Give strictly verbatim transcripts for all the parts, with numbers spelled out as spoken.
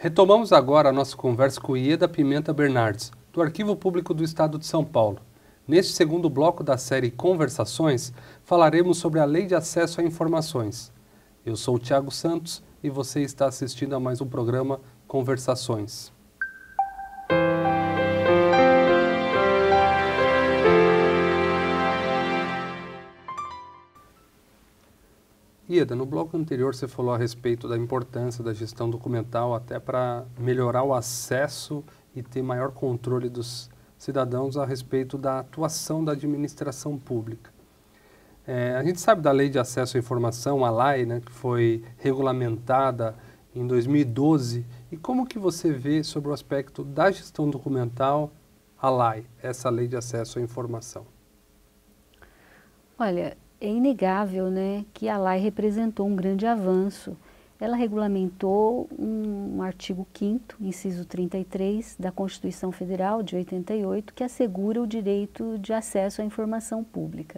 Retomamos agora a nossa conversa com Ieda Pimenta Bernardes, do Arquivo Público do Estado de São Paulo. Neste segundo bloco da série Conversações, falaremos sobre a Lei de Acesso a Informações. Eu sou o Thiago Santos e você está assistindo a mais um programa Conversações. Ieda, no bloco anterior você falou a respeito da importância da gestão documental até para melhorar o acesso e ter maior controle dos cidadãos a respeito da atuação da administração pública. É, a gente sabe da Lei de Acesso à Informação, a L A I, né, que foi regulamentada em dois mil e doze, e como que você vê sobre o aspecto da gestão documental, a L A I, essa Lei de Acesso à Informação? Olha, é inegável, né, que a L A I representou um grande avanço. Ela regulamentou um, um artigo quinto, inciso trinta e três, da Constituição Federal de oitenta e oito, que assegura o direito de acesso à informação pública.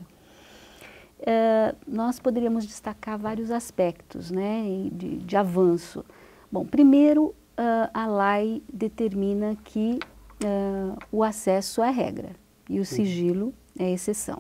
É, nós poderíamos destacar vários aspectos, né, de, de avanço. Bom, primeiro, uh, a L A I determina que uh, o acesso é regra e o sigilo é exceção.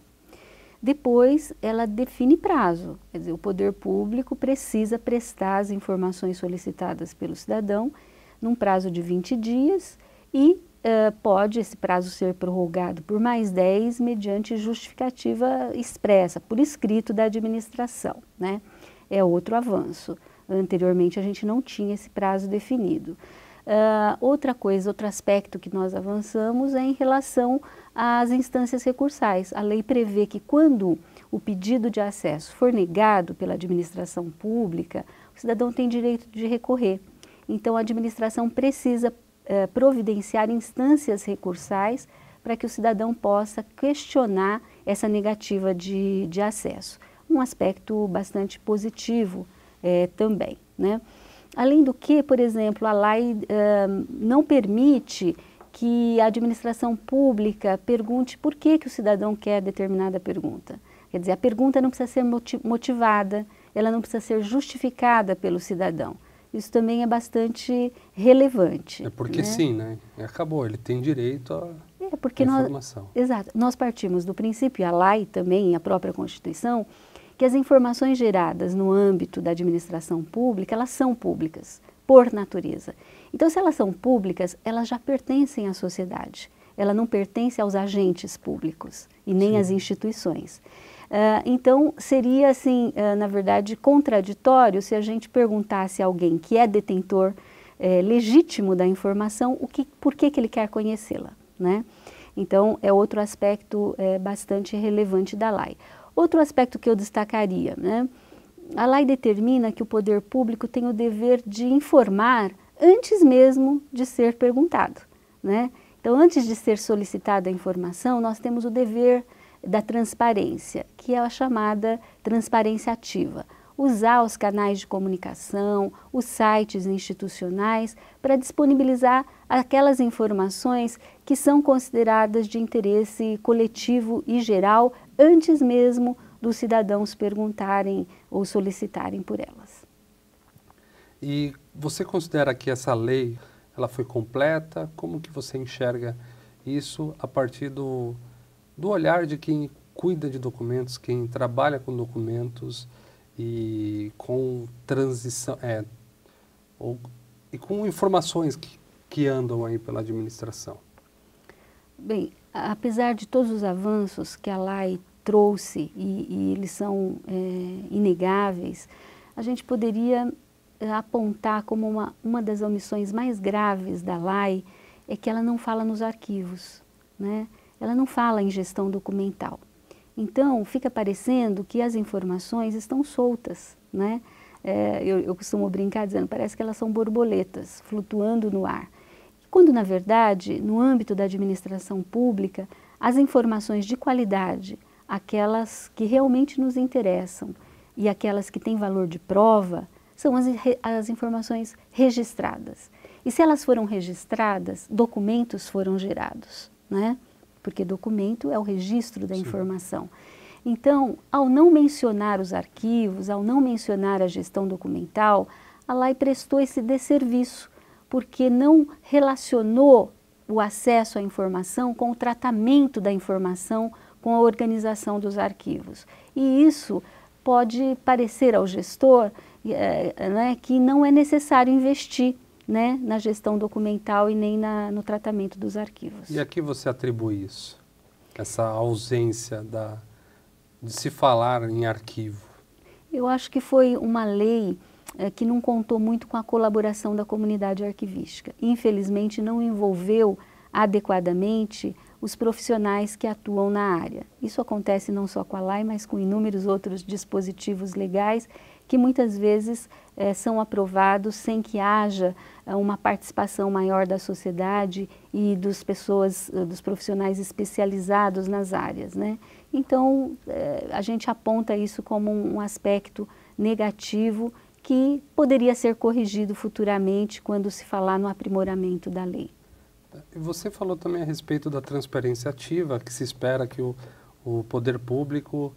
Depois, ela define prazo, quer dizer, o poder público precisa prestar as informações solicitadas pelo cidadão num prazo de vinte dias e uh, pode esse prazo ser prorrogado por mais dez mediante justificativa expressa, por escrito da administração, né? É outro avanço. Anteriormente a gente não tinha esse prazo definido. Uh, outra coisa, outro aspecto que nós avançamos é em relação às instâncias recursais. A lei prevê que quando o pedido de acesso for negado pela administração pública, o cidadão tem direito de recorrer. Então a administração precisa uh, providenciar instâncias recursais para que o cidadão possa questionar essa negativa de, de acesso. Um aspecto bastante positivo eh, também, né? Além do que, por exemplo, a L A I uh, não permite que a administração pública pergunte por que, que o cidadão quer determinada pergunta. Quer dizer, a pergunta não precisa ser motivada, ela não precisa ser justificada pelo cidadão. Isso também é bastante relevante. É porque né? sim, né? Acabou, ele tem direito à é porque informação. Nós, exato. Nós partimos do princípio, a L A I também, a própria Constituição, que as informações geradas no âmbito da administração pública, elas são públicas, por natureza. Então, se elas são públicas, elas já pertencem à sociedade. Ela não pertence aos agentes públicos e nem Sim. às instituições. Uh, então, seria, assim, uh, na verdade, contraditório se a gente perguntasse a alguém que é detentor uh, legítimo da informação, o que, por que, que ele quer conhecê-la, né? Então, é outro aspecto uh, bastante relevante da L A I. Outro aspecto que eu destacaria, né? A L A I determina que o poder público tem o dever de informar antes mesmo de ser perguntado, né? Então, antes de ser solicitada a informação, nós temos o dever da transparência, que é a chamada transparência ativa. Usar os canais de comunicação, os sites institucionais, para disponibilizar aquelas informações que são consideradas de interesse coletivo e geral, antes mesmo dos cidadãos perguntarem ou solicitarem por elas. E você considera que essa lei ela foi completa? Como que você enxerga isso a partir do, do olhar de quem cuida de documentos, quem trabalha com documentos e com transição, é, ou, e com informações que, que andam aí pela administração? Bem, apesar de todos os avanços que a L A I trouxe, e, e eles são é, inegáveis, a gente poderia é, apontar como uma, uma das omissões mais graves da L A I é que ela não fala nos arquivos, né? Ela não fala em gestão documental. Então, fica parecendo que as informações estão soltas, né? É, eu, eu costumo brincar dizendo, parece que elas são borboletas, flutuando no ar. Quando, na verdade, no âmbito da administração pública, as informações de qualidade, aquelas que realmente nos interessam e aquelas que têm valor de prova, são as, as informações registradas. E se elas foram registradas, documentos foram gerados, né? Porque documento é o registro da Sim. informação. Então, ao não mencionar os arquivos, ao não mencionar a gestão documental, a L A I prestou esse desserviço, porque não relacionou o acesso à informação com o tratamento da informação, com a organização dos arquivos. E isso pode parecer ao gestor é, né, que não é necessário investir, né, na gestão documental e nem na, no tratamento dos arquivos. E a que você atribui isso? Essa ausência da, de se falar em arquivo? Eu acho que foi uma lei é, que não contou muito com a colaboração da comunidade arquivística. Infelizmente, não envolveu adequadamente os profissionais que atuam na área. Isso acontece não só com a L A I, mas com inúmeros outros dispositivos legais que muitas vezes eh, são aprovados sem que haja eh, uma participação maior da sociedade e dos pessoas, eh, dos profissionais especializados nas áreas, né? Então, eh, a gente aponta isso como um, um aspecto negativo que poderia ser corrigido futuramente quando se falar no aprimoramento da lei. Você falou também a respeito da transparência ativa, que se espera que o, o poder público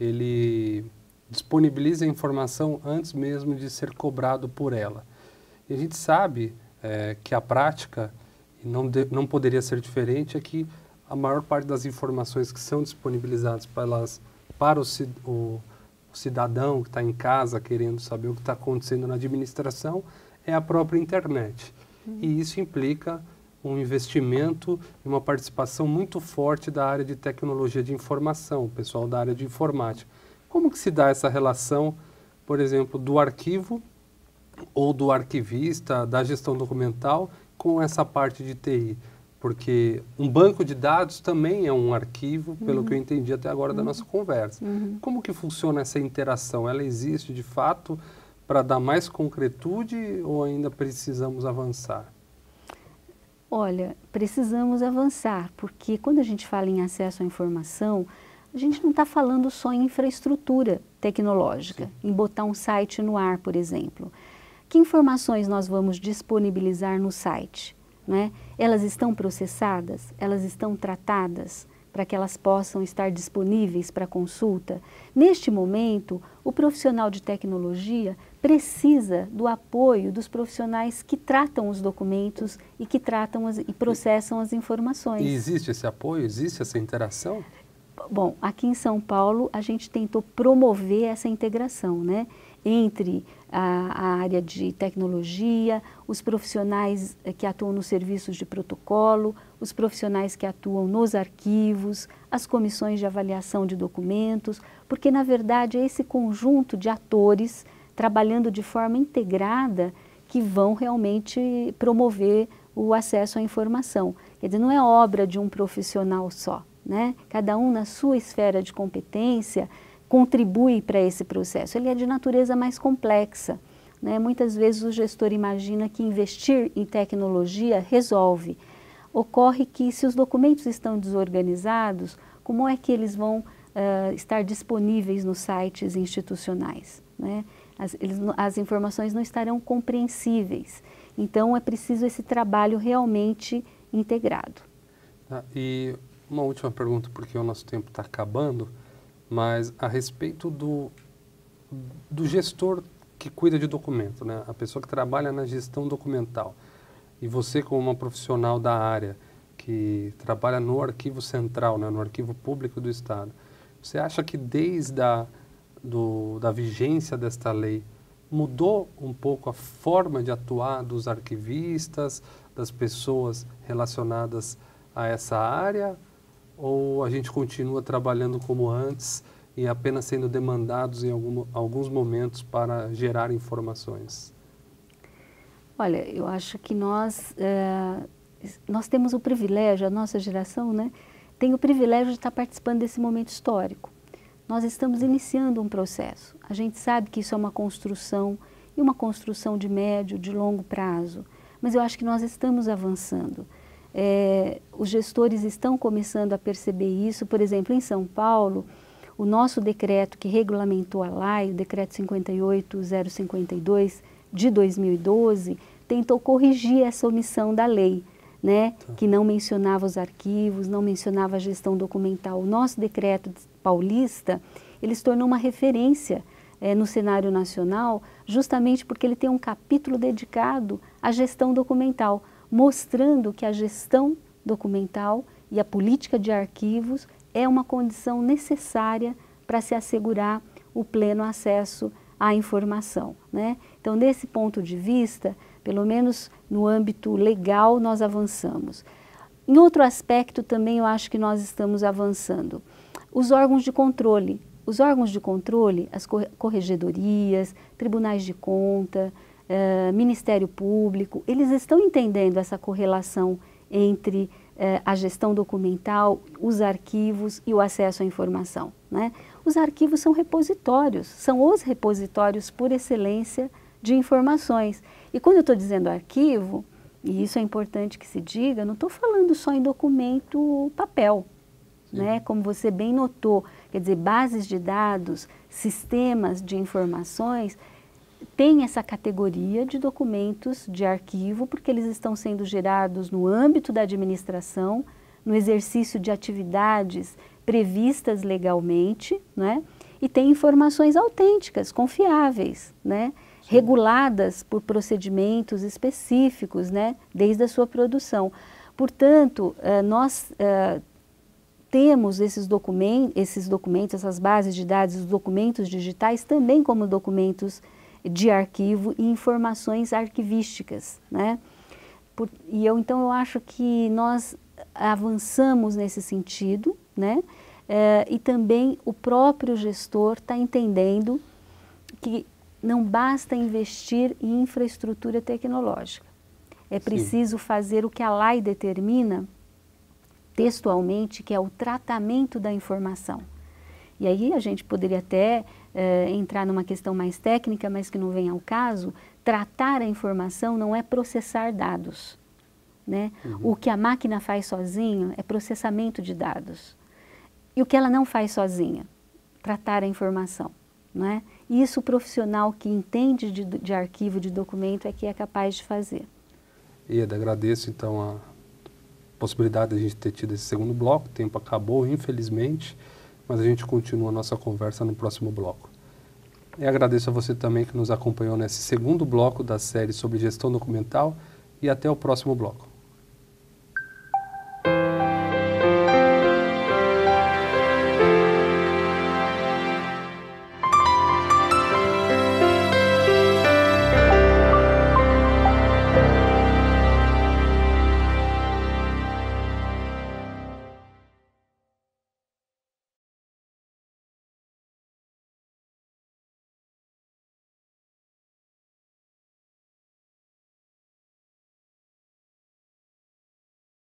ele disponibilize a informação antes mesmo de ser cobrado por ela. E a gente sabe é, que a prática, e não, de, não poderia ser diferente, é que a maior parte das informações que são disponibilizadas para, elas, para o, o, o cidadão que está em casa querendo saber o que está acontecendo na administração é a própria internet. Hum. E isso implica um investimento e uma participação muito forte da área de tecnologia de informação, o pessoal da área de informática. Como que se dá essa relação, por exemplo, do arquivo ou do arquivista, da gestão documental, com essa parte de T I? Porque um banco de dados também é um arquivo, uhum. pelo que eu entendi até agora uhum. da nossa conversa. Uhum. Como que funciona essa interação? Ela existe de fato para dar mais concretude ou ainda precisamos avançar? Olha, precisamos avançar, porque quando a gente fala em acesso à informação, a gente não está falando só em infraestrutura tecnológica, Sim. em botar um site no ar, por exemplo. Que informações nós vamos disponibilizar no site? Né? Elas estão processadas? Elas estão tratadas para que elas possam estar disponíveis para consulta? Neste momento, o profissional de tecnologia precisa do apoio dos profissionais que tratam os documentos e que tratam as, e processam as informações. E existe esse apoio? Existe essa interação? Bom, aqui em São Paulo a gente tentou promover essa integração, né, entre a, a área de tecnologia, os profissionais que atuam nos serviços de protocolo, os profissionais que atuam nos arquivos, as comissões de avaliação de documentos, porque na verdade é esse conjunto de atores trabalhando de forma integrada que vão realmente promover o acesso à informação. Quer dizer, não é obra de um profissional só. Né? Cada um na sua esfera de competência contribui para esse processo. Ele é de natureza mais complexa. Né? Muitas vezes o gestor imagina que investir em tecnologia resolve. Ocorre que se os documentos estão desorganizados, como é que eles vão uh, estar disponíveis nos sites institucionais? Né? As, eles, as informações não estarão compreensíveis. Então é preciso esse trabalho realmente integrado. Ah, e uma última pergunta, porque o nosso tempo está acabando, mas a respeito do, do gestor que cuida de documento, né? A pessoa que trabalha na gestão documental. E você, como uma profissional da área, que trabalha no arquivo central, né? No arquivo público do Estado, você acha que desde a do, da vigência desta lei, mudou um pouco a forma de atuar dos arquivistas, das pessoas relacionadas a essa área? Ou a gente continua trabalhando como antes e apenas sendo demandados em algum, alguns momentos para gerar informações? Olha, eu acho que nós, é, nós temos o privilégio, a nossa geração, né, tem o privilégio de estar participando desse momento histórico. Nós estamos iniciando um processo. A gente sabe que isso é uma construção, e uma construção de médio, de longo prazo, mas eu acho que nós estamos avançando. É, os gestores estão começando a perceber isso. Por exemplo, em São Paulo, o nosso decreto que regulamentou a L A I, o decreto cinquenta e oito mil cinquenta e dois de dois mil e doze, tentou corrigir essa omissão da lei, né, tá. que não mencionava os arquivos, não mencionava a gestão documental. O nosso decreto paulista, ele se tornou uma referência é, no cenário nacional, justamente porque ele tem um capítulo dedicado à gestão documental, mostrando que a gestão documental e a política de arquivos é uma condição necessária para se assegurar o pleno acesso à informação, né? Então, desse ponto de vista, pelo menos no âmbito legal, nós avançamos. Em outro aspecto também eu acho que nós estamos avançando. Os órgãos de controle. Os órgãos de controle, as corregedorias, tribunais de conta, eh, Ministério Público, eles estão entendendo essa correlação entre eh, a gestão documental, os arquivos e o acesso à informação, né? Os arquivos são repositórios, são os repositórios por excelência de informações. E quando eu estou dizendo arquivo, e isso é importante que se diga, não estou falando só em documento papel, né? Como você bem notou, quer dizer, bases de dados, sistemas de informações, tem essa categoria de documentos de arquivo, porque eles estão sendo gerados no âmbito da administração, no exercício de atividades previstas legalmente, né? E tem informações autênticas, confiáveis, né? Reguladas por procedimentos específicos, né? Desde a sua produção. Portanto, uh, nós uh, temos esses documentos, esses documentos, essas bases de dados, os documentos digitais também como documentos de arquivo e informações arquivísticas, né? Por, e eu, então, eu acho que nós avançamos nesse sentido, né? É, e também o próprio gestor está entendendo que não basta investir em infraestrutura tecnológica. É preciso Sim. fazer o que a lei determina textualmente, que é o tratamento da informação. E aí a gente poderia até é, entrar numa questão mais técnica, mas que não vem ao caso. Tratar a informação não é processar dados, né? Uhum. O que a máquina faz sozinho é processamento de dados. E o que ela não faz sozinha? Tratar a informação, não é? E isso o profissional que entende de, de arquivo, de documento, é que é capaz de fazer. Ieda, agradeço então a possibilidade de a gente ter tido esse segundo bloco. O tempo acabou, infelizmente, mas a gente continua a nossa conversa no próximo bloco. E agradeço a você também que nos acompanhou nesse segundo bloco da série sobre gestão documental e até o próximo bloco.